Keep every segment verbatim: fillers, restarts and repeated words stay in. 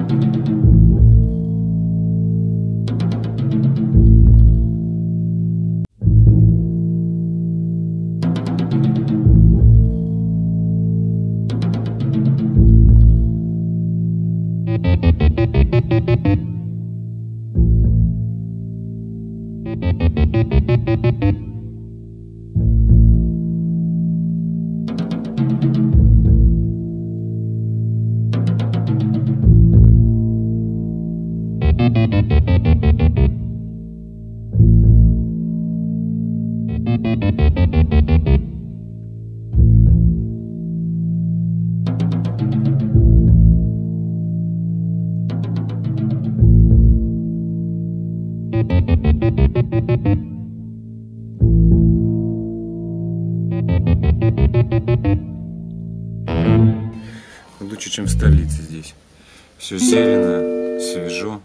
Лучше, чем в столице здесь. Все зелено, свежо.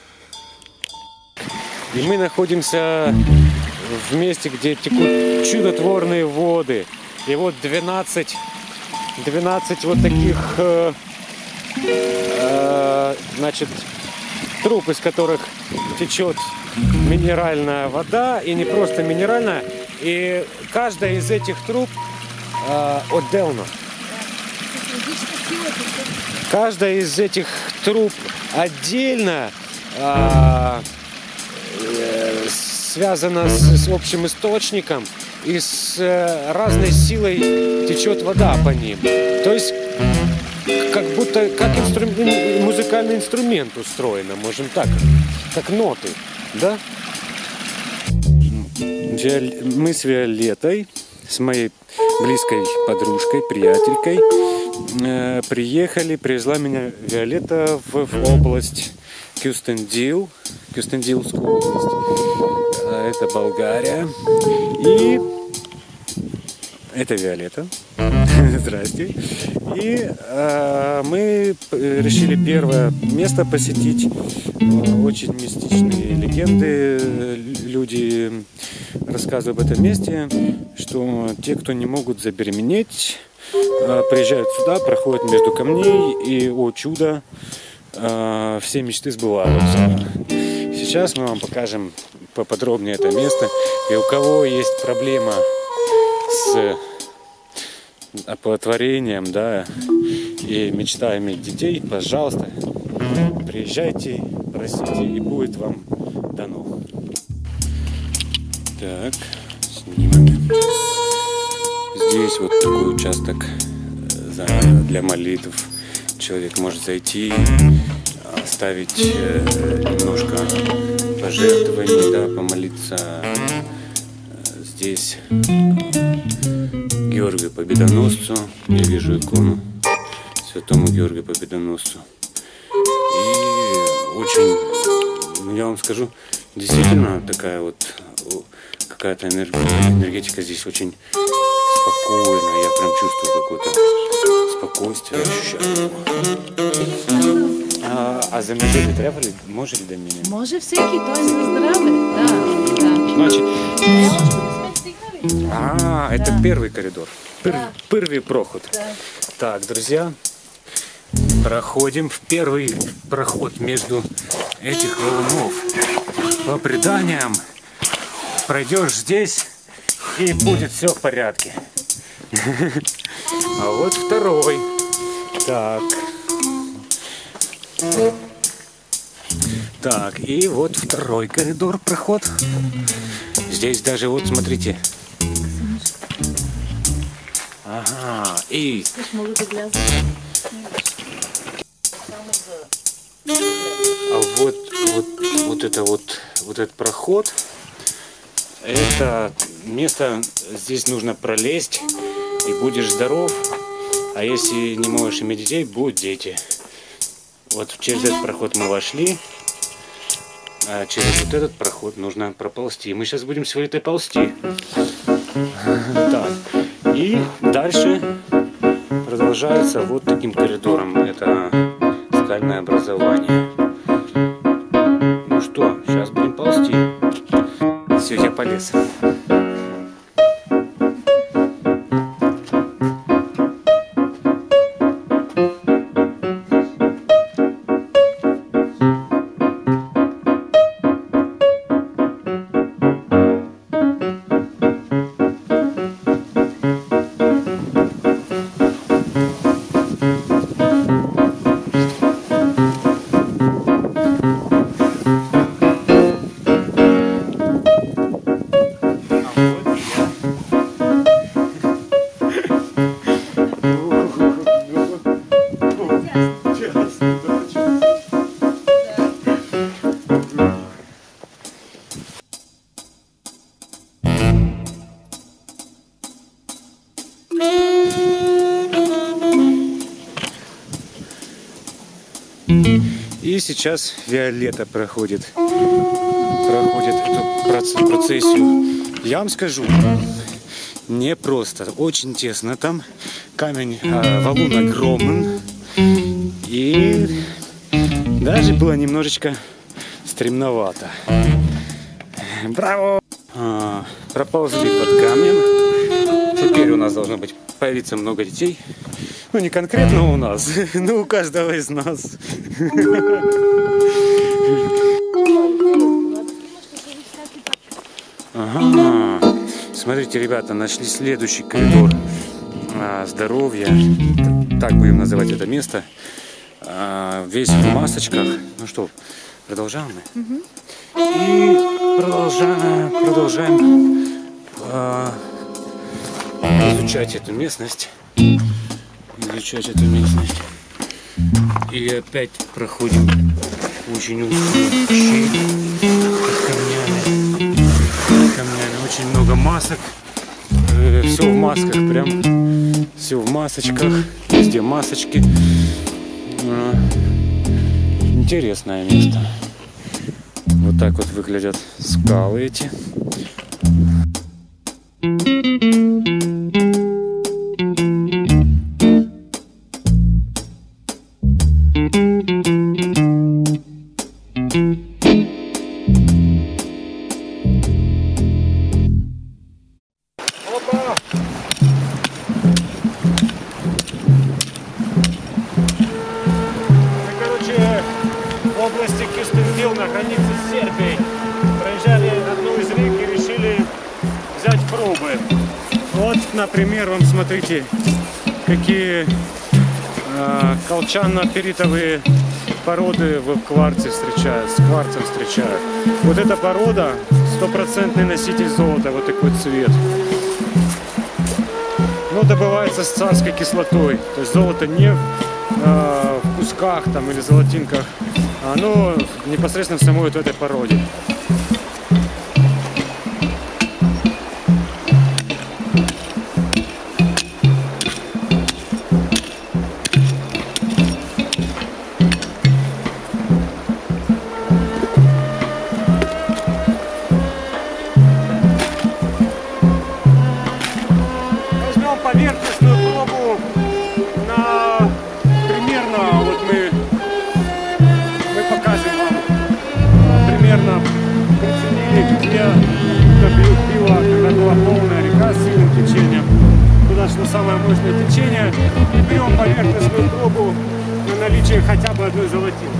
И мы находимся в месте, где текут чудотворные воды. И вот двенадцать, двенадцать вот таких, э, э, значит, труб, из которых течет минеральная вода. И не просто минеральная. И каждая из этих труб э, отдельно. Каждая из этих труб отдельно э, э, связана с, с общим источником, и с э, разной силой течет вода по ним. То есть как будто как инстру... музыкальный инструмент устроено, можем так, как ноты, да? Мы с Виолеттой, с моей близкой подружкой, приятелькой, э, приехали, привезла меня Виолетта в, в область Кюстендил, Кюстендилскую область. Это Болгария. И это Виолетта. Здрасте. И э, мы решили первое место посетить. Очень мистичные легенды. Люди рассказывают об этом месте, что те, кто не могут забеременеть, э, приезжают сюда, проходят между камней, и, о чудо, э, все мечты сбываются. Сейчас мы вам покажем поподробнее это место. И у кого есть проблема с оплодотворением, да, и мечта иметь детей, пожалуйста, приезжайте, просите, и будет вам дано. Так, снимем. Здесь вот такой участок для молитв. Человек может зайти, оставить немножко пожертвований, да, помолиться. Здесь Георгию Победоносцу, я вижу икону святому Георгию Победоносцу. И очень, я вам скажу, действительно такая вот какая-то энергетика здесь очень спокойная. Я прям чувствую какое-то спокойствие, ощущаю. А, а за неделю трябва ли? Може ли да мине? Може всеки, той за здраве. Да, да. Значит, а, это да. Первый коридор. Пер, да. Первый проход. Да. Так, друзья, проходим в первый проход между этих валунов. По преданиям, пройдешь здесь, и будет все в порядке. А вот второй. Так. Так, и вот второй коридор, проход. Здесь даже, вот смотрите. Ага, и... А вот, вот, вот это вот, вот этот проход, это место, здесь нужно пролезть, и будешь здоров. А если не можешь иметь детей, будут дети. Вот через этот проход мы вошли, а через вот этот проход нужно проползти. Мы сейчас будем с Виолеттой ползти. Так. И дальше продолжается вот таким коридором. Это скальное образование. Ну что, сейчас будем ползти. Все, я полез. И сейчас Виолетта проходит, проходит эту процессию. Я вам скажу, не просто, очень тесно там, камень, а, валун огромен, и даже было немножечко стремновато. Браво! А, проползли под камнем. Теперь у нас должно быть появиться много детей. Ну, не конкретно у нас, но у каждого из нас. Ага. Смотрите, ребята, нашли следующий коридор а, здоровья. Так будем называть это место. А, весь в масочках. Ну что, продолжаем мы? Угу. И продолжаем, продолжаем а, изучать эту местность. Изучать эту местность. И опять проходим очень узкую щель под камнями. Под камнями. Очень много масок. Э, все в масках, прям все в масочках. Везде масочки. Э, интересное место. Вот так вот выглядят скалы эти. В области Кюстендил на границе с Сербией проезжали одну из рек и решили взять пробы. Вот, например, вам смотрите, какие э, колчано-перитовые породы в кварце встречают, с кварцем встречают. Вот эта порода стопроцентный носитель золота, вот такой цвет. Но добывается с царской кислотой, то есть золото не э, в кусках там или золотинках, оно непосредственно в самой вот этой породе. Возьмем поверхностную пробу на примерно, вот мы покажем вам примерно приценили, где добил пиво, когда была полная река с сильным течением. Туда шло самое мощное течение. И берем поверхностную пробу на наличие хотя бы одной золотинки.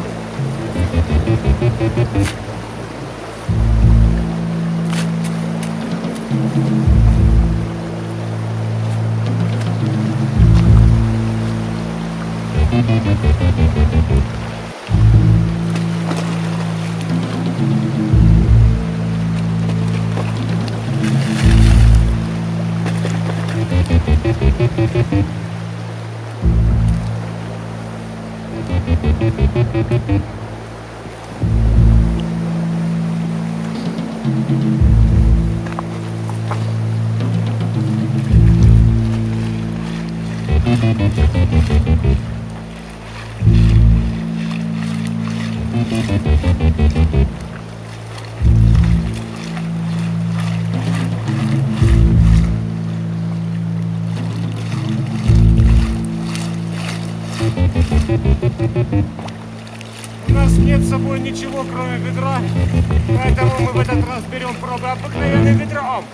У нас нет с собой ничего, кроме ведра, поэтому мы в этот раз берем пробы обыкновенным ведром.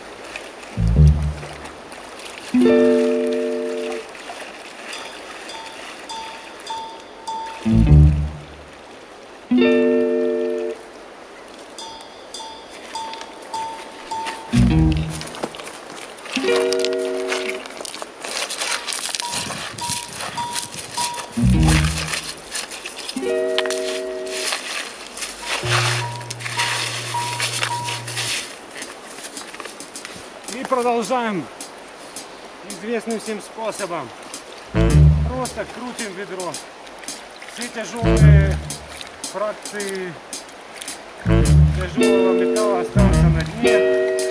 И продолжаем известным всем способом. Просто крутим ведро. Все тяжелые фракции тяжелого металла остался на дне.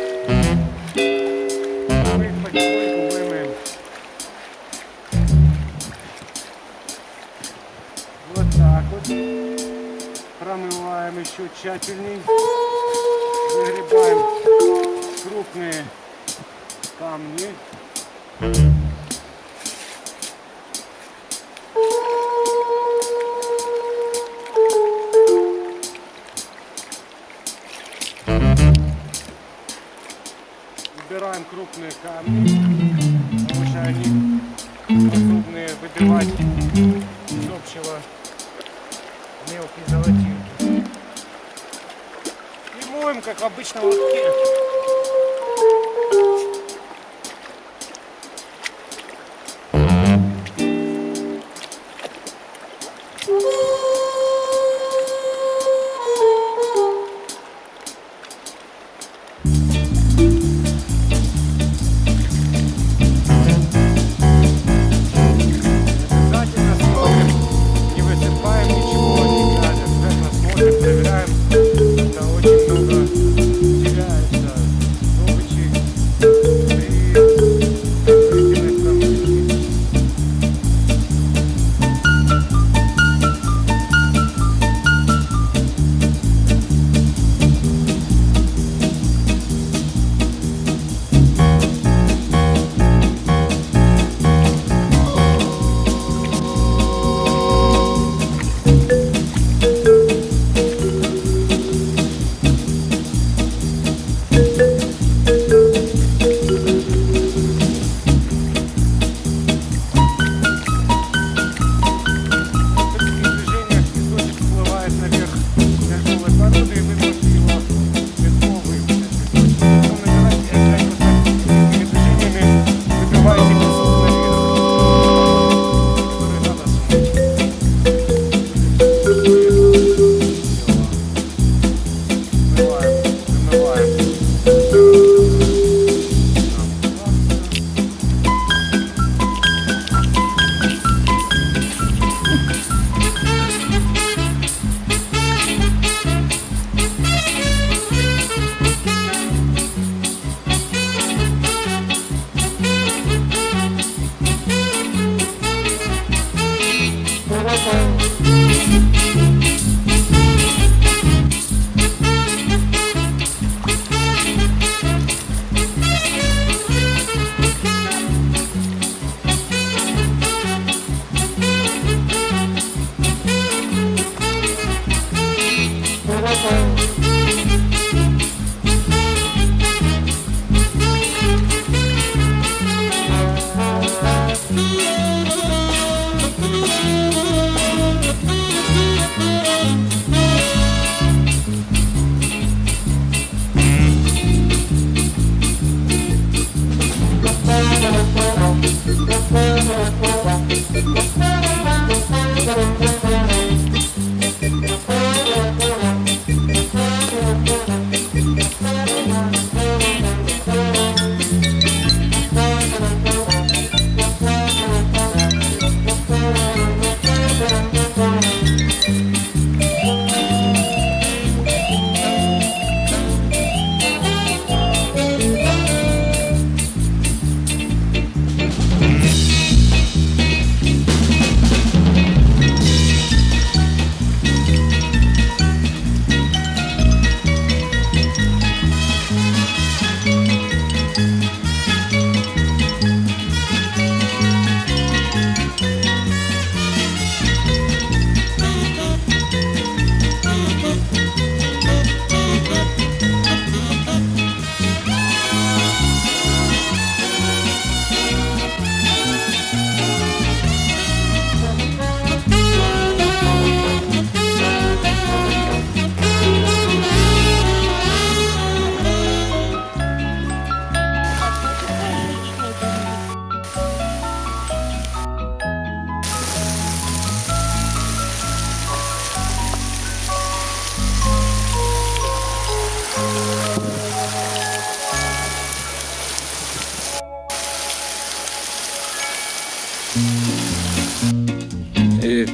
Мы их потихоньку вымоем. Вот так вот. Промываем еще тщательней. Выгребаем крупные камни. Убираем крупные камни, потому что они способны выбивать из общего мелкие золотинки. И моем, как обычно, в лотке.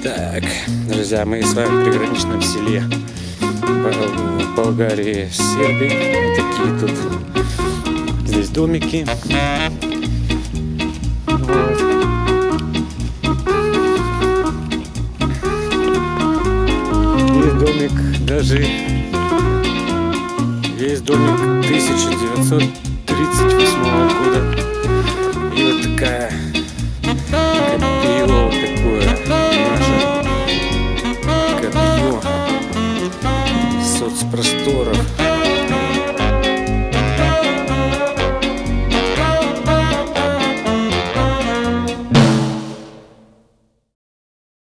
Так, друзья, мы с вами в приграничном селе в Болгарии с Сербией. Вот такие тут здесь домики. Вот. Есть домик даже есть домик тысяча девятьсот тридцать восьмого года. И вот такая копье, вот такое наше копье соцпросторов.